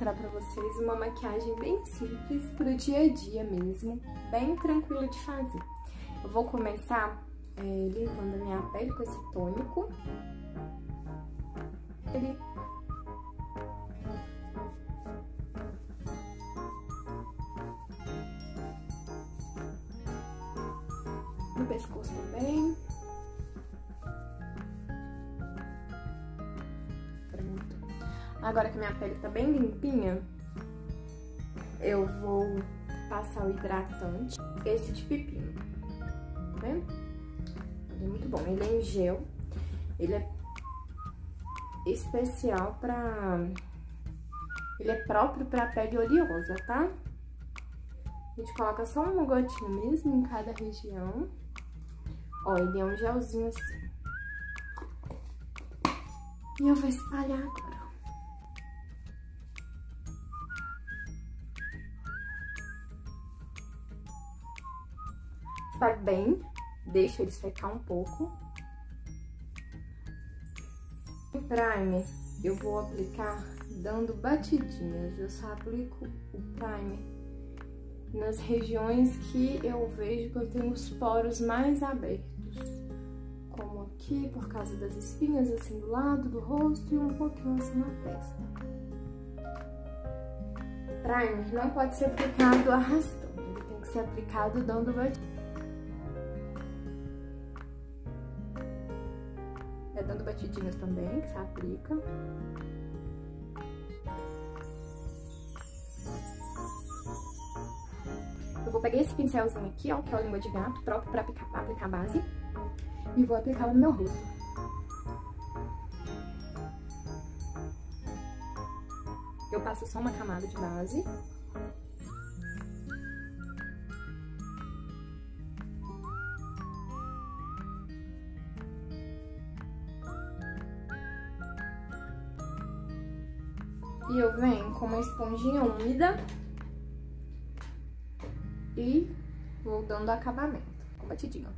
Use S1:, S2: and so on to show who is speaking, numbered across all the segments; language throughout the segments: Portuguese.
S1: mostrar pra vocês uma maquiagem bem simples pro dia a dia mesmo, bem tranquila de fazer. Eu vou começar limpando a minha pele com esse tônico. No pescoço também. Pronto. Agora que minha pele tá bem limpinha, eu vou passar o hidratante, esse de pepino. Tá vendo? Ele é muito bom. Ele é em gel. Ele é especial pra... Ele é próprio pra pele oleosa, tá? A gente coloca só uma gotinha mesmo em cada região. Ó, ele é um gelzinho assim. E eu vou espalhar agora. Espalhe bem, deixa ele secar um pouco. O primer eu vou aplicar dando batidinhas. Eu só aplico o primer nas regiões que eu vejo que eu tenho os poros mais abertos. Como aqui, por causa das espinhas, assim, do lado do rosto e um pouquinho assim na testa. Primer não pode ser aplicado arrastando, ele tem que ser aplicado dando batidinha. É dando batidinhas também, que você aplica. Eu vou pegar esse pincelzinho aqui, ó, que é o língua de gato, próprio pra aplicar base. E vou aplicar no meu rosto. Eu passo só uma camada de base. E eu venho com uma esponjinha úmida e vou dando acabamento com batidinha.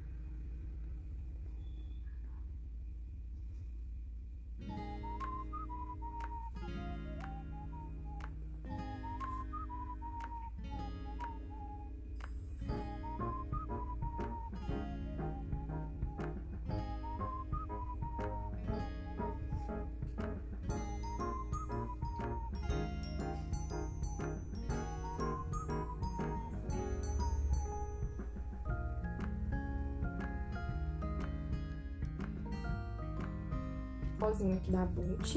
S1: Pozinho aqui da Vult.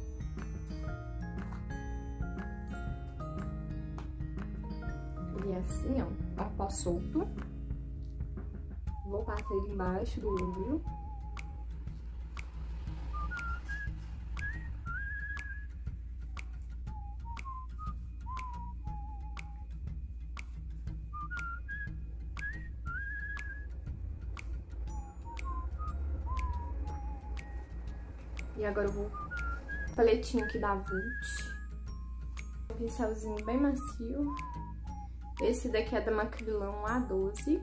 S1: Ele é assim, ó, um pó solto. Vou passar ele embaixo do olho. E agora eu vou paletinho aqui da Vult. Um pincelzinho bem macio. Esse daqui é da Macrylão A12.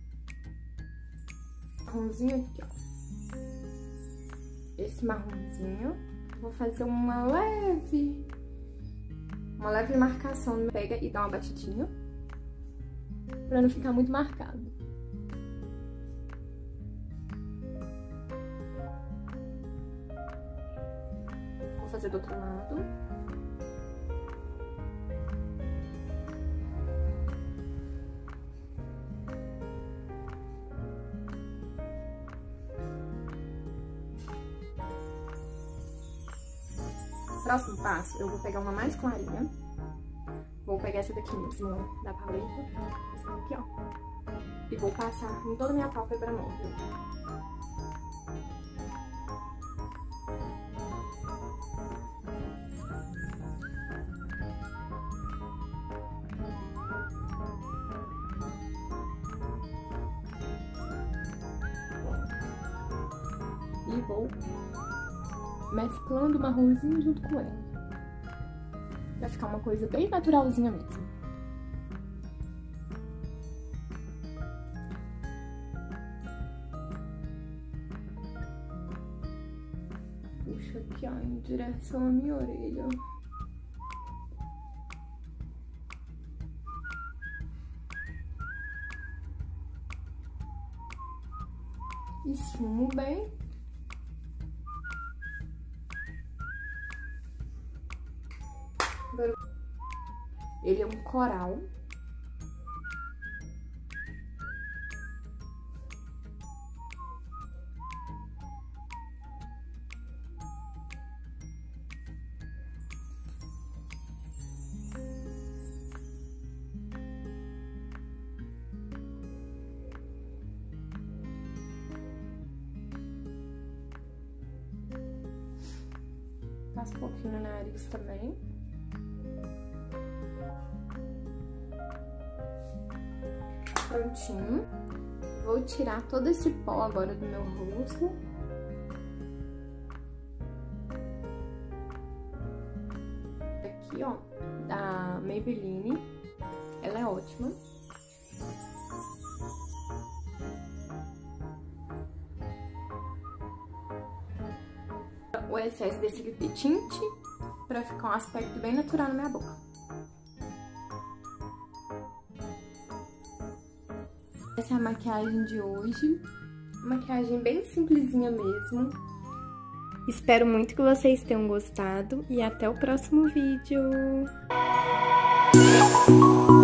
S1: Marronzinho aqui, ó. Esse marronzinho. Vou fazer uma leve marcação. Pega e dá uma batidinha. Pra não ficar muito marcado. Vou fazer do outro lado. Próximo passo, eu vou pegar uma mais clarinha. Vou pegar essa daqui mesmo, ó, da paleta. Essa daqui, ó. E vou passar em toda a minha pálpebra móvel. E vou mesclando o marronzinho junto com ele. Vai ficar uma coisa bem naturalzinha mesmo. Puxa aqui, ó, em direção à minha orelha. esfumo bem. Agora, ele é um coral. Passa um pouquinho no nariz também. Prontinho. Vou tirar todo esse pó agora do meu rosto. Aqui, ó, da Maybelline. Ela é ótima. O excesso desse lip tint pra ficar um aspecto bem natural na minha boca. Essa é a maquiagem de hoje. Maquiagem bem simplesinha mesmo. Espero muito que vocês tenham gostado e até o próximo vídeo.